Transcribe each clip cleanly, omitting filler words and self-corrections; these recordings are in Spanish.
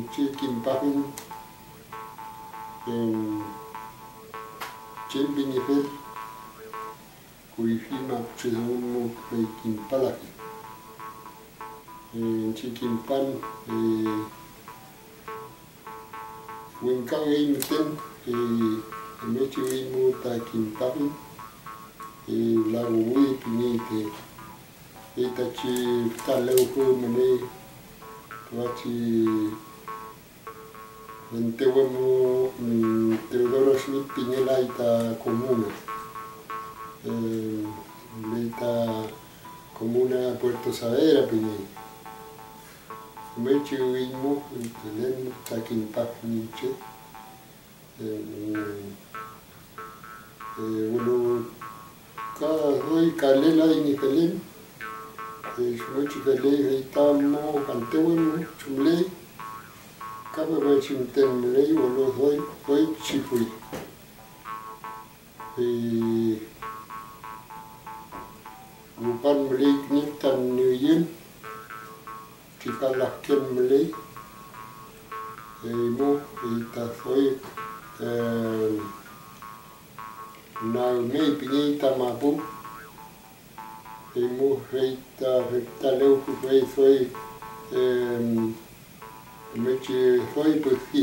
chiquimpapin chimpinifel kuifima chizumu kimpalaki chiquimpan winkawei miten mechi wimu ta kimpapin laguwi pinite itachi taleuhu mene tuachi entewemo Teodoro Schmidt Piñela ita comuna ita comuna Puerto Saavedra Piñey mechi wimu telen ta kimpapinche bueno hoy calela y Nifelén mucho calé estamos antewemo chumle cabe ver chimtenle y lo hoy chifui lupan mele niftan nuyen chikalah ken mele mo ita hoy na me pinita mapu mo reita leu foi mechi foi pufi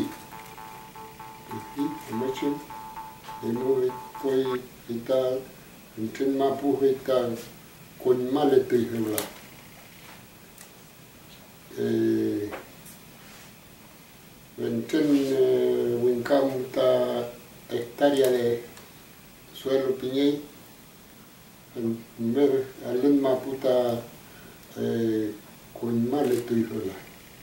mechi mo foi ita mungkin mapu ita con maletu hula mungkin winkam ta hectárea de suelo piñey alun maputa con maletu hula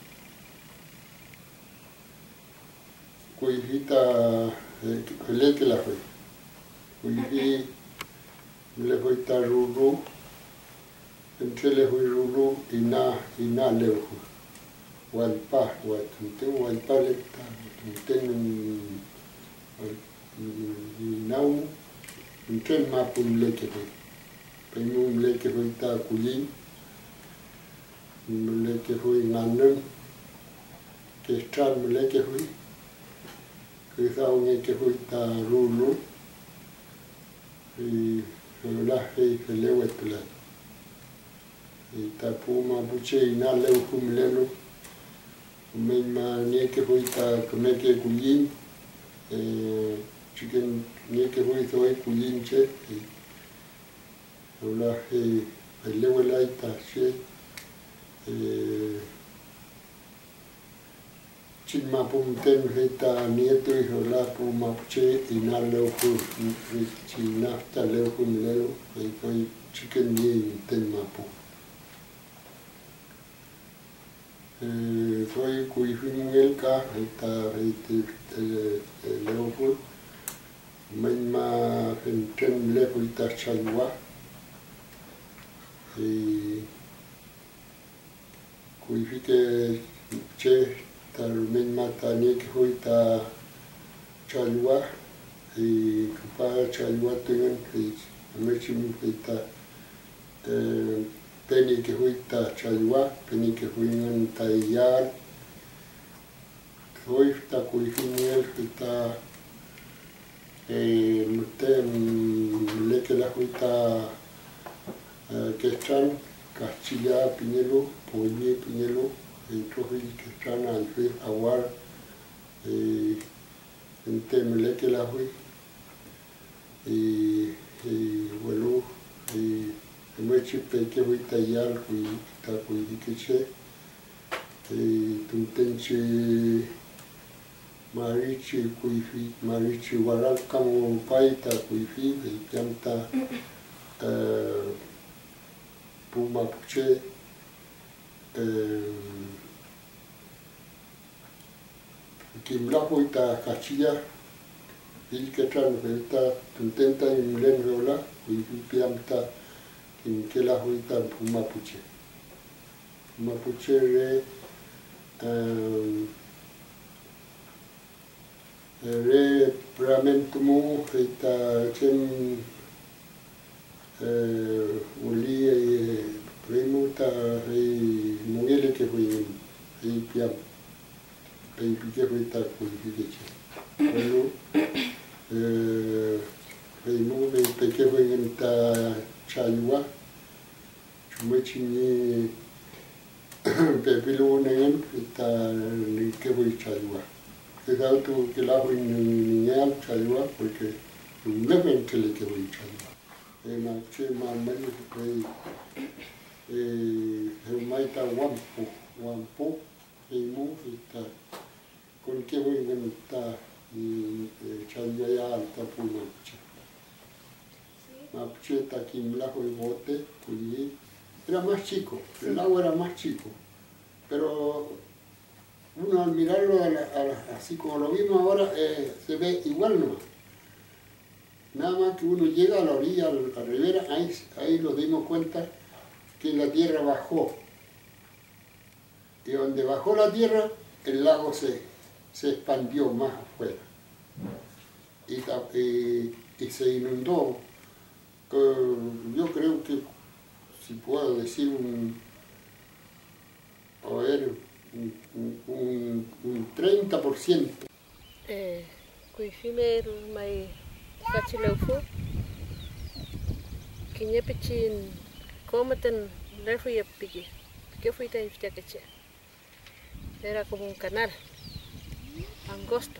kuihita leke la fue kuihi le fue ta ruru entre le fue ruru ina leuhu walpa walpa le ta inau entre mapun leke fue pemu leke fue ta kulin leke fue nganen que estran leke fue que sabe que fue ta rulu y la fe felewe tla y ta puma buche ina le kumlelo me nie que fue ta come que kulin chicken nie que fue soy kulin che la fe felewe la ta che Chima pumten hita nieto y hola pumapuche y na leuku china ta leuku milelo y koi chicken nie ten mapu soy kuifingelka hita leuku menma henten leku ita chalwa y kuifike che Tarmen mata ni que fue ta chalwa y pa chalwa tengan que me chimi ta peni que fue ta chalwa peni que fue en tayar fue ta kuifiniel que ta mutem leke la fue ta que están Castilla Piñelo Poye Piñelo entonces que están al fin aguar en temele que la fui y bueno y me chipe que voy a tallar y ta y que che y tuntenche marichi waral como paita kuifi y pianta puma puche Kimla hoita Castilla, il que tran hoita tuntenta y milen rola, y piamta que la hoita Mapuche. Mapuche re pramentumu hoita chem uli primuta y mungele que fue y piam. pique huita kuipiche. Bueno, veimu pique huita chayua, chumechini pepilu nengen huita que hui chayua. Cuidado tu que la hui niñal chayua porque no ven que le que hui chayua. Na chema mani maita wampu veimu huita con que hui ngenita chayua ya alta pumacha. Mapuche taquimla hui bote puli. Era más chico, el lago era más chico, pero uno al mirarlo así como lo vimos ahora se ve igual nomás. Nada más que uno llega a la orilla, a la ribera, ahí nos dimos cuenta que la tierra bajó. Y donde bajó la tierra, el lago se expandió más afuera. Y se inundó. Yo creo que, si puedo decir, un 30%. Kuifimer mai kachileufu kiñepichin cometen lefu y piqui que fuita iftiaqueche. Era como un canal angosto.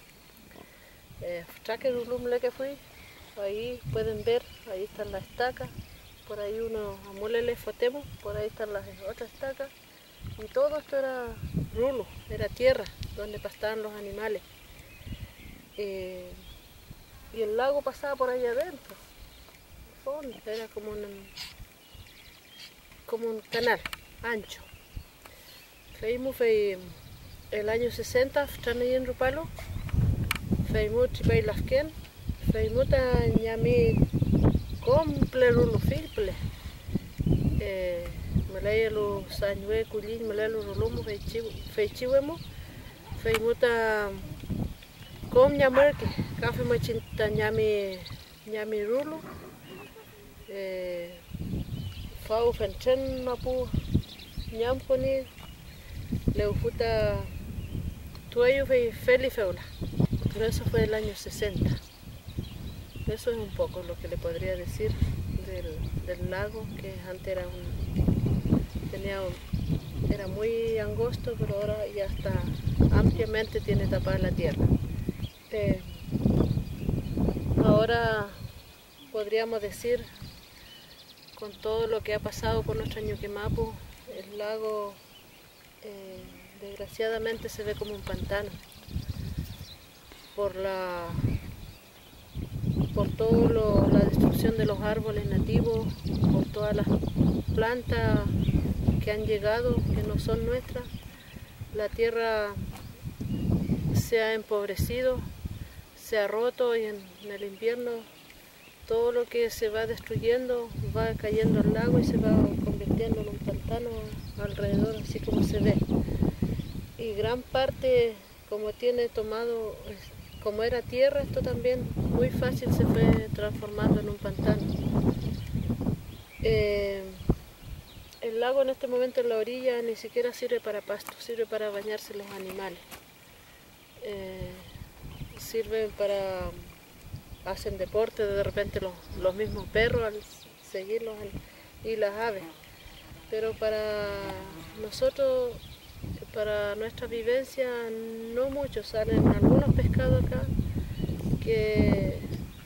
Traquerulum le que fui, ahí pueden ver, ahí están las estacas. Por ahí uno amulele fotemo, por ahí están las otras estacas. Y todo esto era rulo, era tierra donde pastaban los animales. Y el lago pasaba por ahí adentro. Era como un canal ancho. Feimos el año 60, están ahí en Rupalo. Feimos chipay lasken, feimos ñami comple rulo filple. Malaya lo sañue culin, malaya lo rolomo feichiwemo, feimuta com ñamerke, café machinta ñami rulo, fau fenchen mapu ñamponi, leufuta tuayo feli feula, pero eso fue el año 60. Eso es un poco lo que le podría decir del lago, que antes era muy angosto, pero ahora ya está ampliamente, tiene tapada la tierra. Ahora podríamos decir, con todo lo que ha pasado con nuestro Ñuquemapu, el lago desgraciadamente se ve como un pantano por toda la destrucción de los árboles nativos, por todas las plantas que han llegado, que no son nuestras. La tierra se ha empobrecido, se ha roto, y en el invierno todo lo que se va destruyendo va cayendo al lago y se va convirtiendo en un pantano alrededor, así como se ve. Y gran parte, como como era tierra, esto también muy fácil se fue transformando en un pantano. El lago en este momento en la orilla ni siquiera sirve para pasto, sirve para bañarse los animales. Sirven hacen deporte de repente los mismos perros al seguirlos y las aves. Pero para nosotros, para nuestra vivencia, no mucho. Salen algunos pescados acá que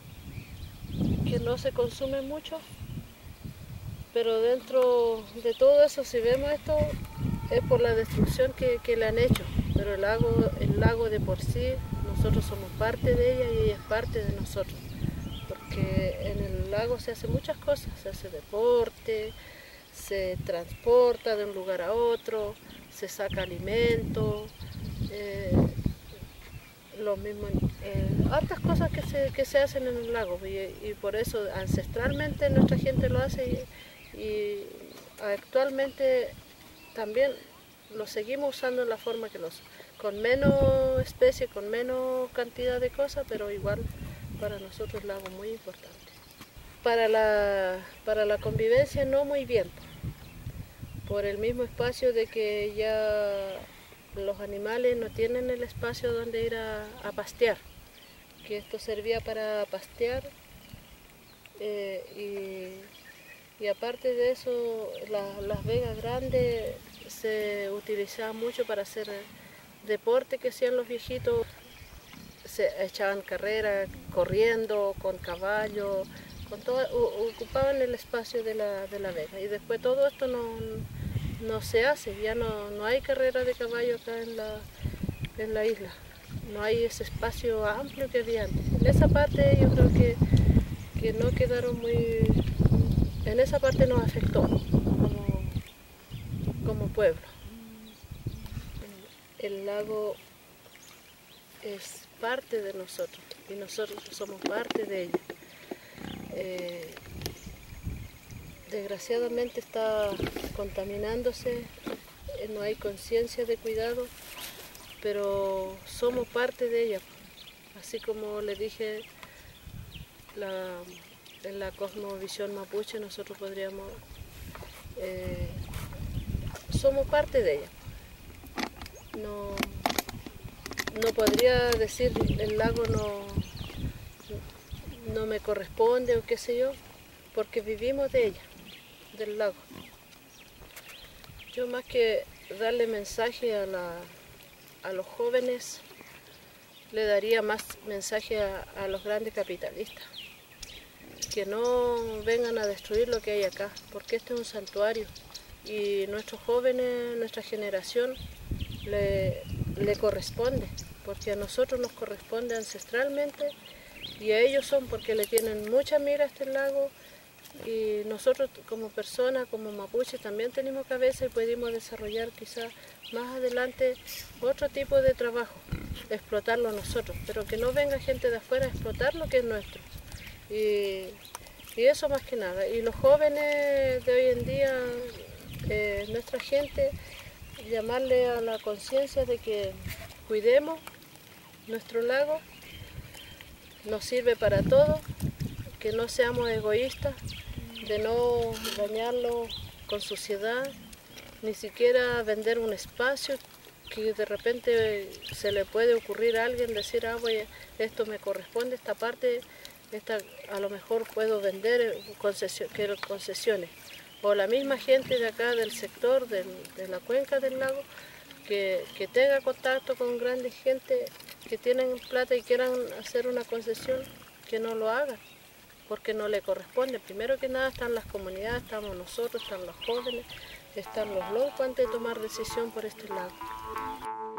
no se consumen mucho, pero dentro de todo eso, si vemos esto, es por la destrucción que le han hecho. Pero el lago de por sí, nosotros somos parte de ella y ella es parte de nosotros, porque en el lago se hacen muchas cosas, se hace deporte, se transporta de un lugar a otro, se saca alimento, hartas cosas que se hacen en el lago, y por eso ancestralmente nuestra gente lo hace, y actualmente también lo seguimos usando en la forma que con menos especies, con menos cantidad de cosas, pero igual para nosotros el lago es muy importante. Para la convivencia no muy bien, por el mismo espacio de que ya los animales no tienen el espacio donde ir a pastear, que esto servía para pastear y aparte de eso las vegas grandes se utilizaban mucho para hacer deporte que hacían los viejitos, se echaban carreras corriendo con caballos, ocupaban el espacio de la vega y después todo esto no se hace, ya no hay carrera de caballo acá en la isla, no hay ese espacio amplio que había antes. En esa parte yo creo que no quedaron muy, en esa parte nos afectó como pueblo. El lago es parte de nosotros y nosotros somos parte de ella. Desgraciadamente está contaminándose, no hay conciencia de cuidado, pero somos parte de ella. Así como le dije, en la cosmovisión mapuche nosotros podríamos, somos parte de ella. No podría decir el lago no me corresponde o qué sé yo, porque vivimos de ella, del lago. Yo más que darle mensaje a los jóvenes, le daría más mensaje a los grandes capitalistas, que no vengan a destruir lo que hay acá, porque este es un santuario y nuestros jóvenes, nuestra generación, le corresponde, porque a nosotros nos corresponde ancestralmente y a ellos son porque le tienen mucha mira a este lago y nosotros como personas, como mapuches, también tenemos cabeza y podemos desarrollar quizás más adelante otro tipo de trabajo, explotarlo nosotros, pero que no venga gente de afuera a explotar lo que es nuestro. Y eso más que nada. Y los jóvenes de hoy en día, nuestra gente, llamarle a la conciencia de que cuidemos nuestro lago, nos sirve para todo, que no seamos egoístas, de no dañarlo con suciedad, ni siquiera vender un espacio que de repente se le puede ocurrir a alguien decir, esto me corresponde, esta parte, a lo mejor puedo vender, quiero concesiones. O la misma gente de acá del sector, de la cuenca del lago, que tenga contacto con grandes gente que tienen plata y quieran hacer una concesión, que no lo hagan, porque no le corresponde. Primero que nada están las comunidades, estamos nosotros, están los jóvenes, están los locos antes de tomar decisión por este lago.